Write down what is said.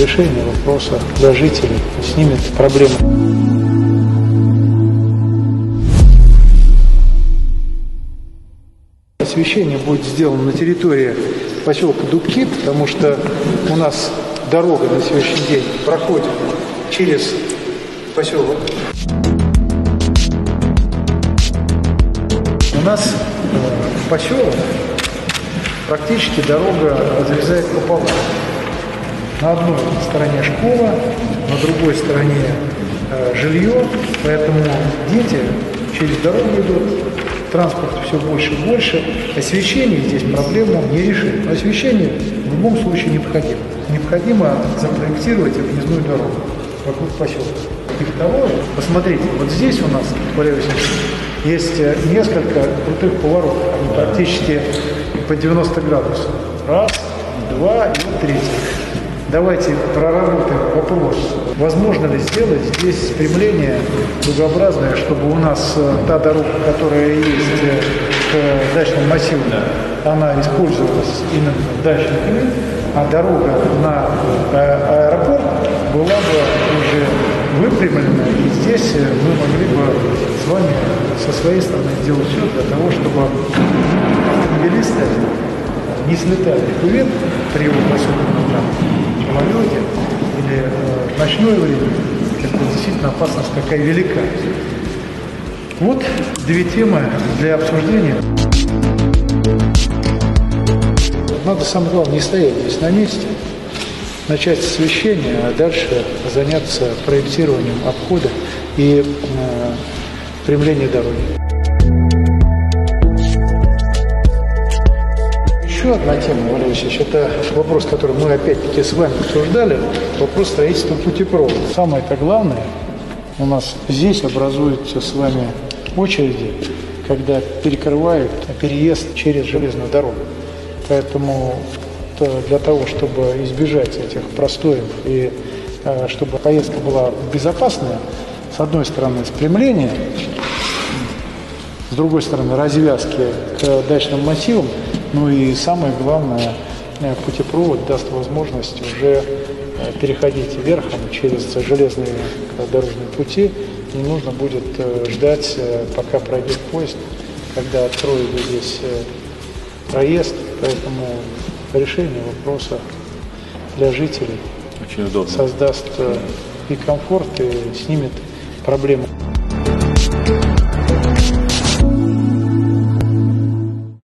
решение вопроса для жителей, снимет проблемы. Освещение будет сделано на территории поселка Дубки, потому что у нас дорога на сегодняшний день проходит через поселок. У нас поселок практически дорога разрезает пополам. На одной стороне школа, на другой стороне жилье, поэтому дети через дорогу идут, транспорт все больше и больше. Освещение здесь проблему не решит. Но освещение в любом случае необходимо. Необходимо запроектировать объездную дорогу вокруг поселка. И второе, посмотрите, вот здесь у нас, Валерий Васильевич, есть несколько крутых поворотов, они практически по 90 градусов. Раз, два и вот третий. Давайте проработаем вопрос. Возможно ли сделать здесь спрямление дугообразное, чтобы у нас та дорога, которая есть к дачному массиву, она использовалась именно в дачный период, а дорога на аэропорт была бы уже выпрямлена, и здесь мы могли бы с вами со своей стороны сделать все для того, чтобы автомобилисты не слетали в кювет при его посадке на самолете или в ночное время. Это действительно опасность такая велика. Вот две темы для обсуждения. Надо, самое главное, не стоять здесь на месте, начать с освещения, а дальше заняться проектированием обхода и спрямления дороги. Еще одна тема, Валерий Васильевич, это вопрос, который мы опять-таки с вами обсуждали, вопрос строительства путепровода. Самое-то главное, у нас здесь образуются с вами очереди, когда перекрывают переезд через железную дорогу. Поэтому для того, чтобы избежать этих простоев и чтобы поездка была безопасная, с одной стороны спрямление, с другой стороны развязки к дачным массивам, ну и самое главное, путепровод даст возможность уже переходить верхом через железные дорожные пути. Не нужно будет ждать, пока пройдет поезд, когда откроют здесь проезд. Поэтому решение вопроса для жителей очень удобно. Создаст и комфорт, и снимет проблему.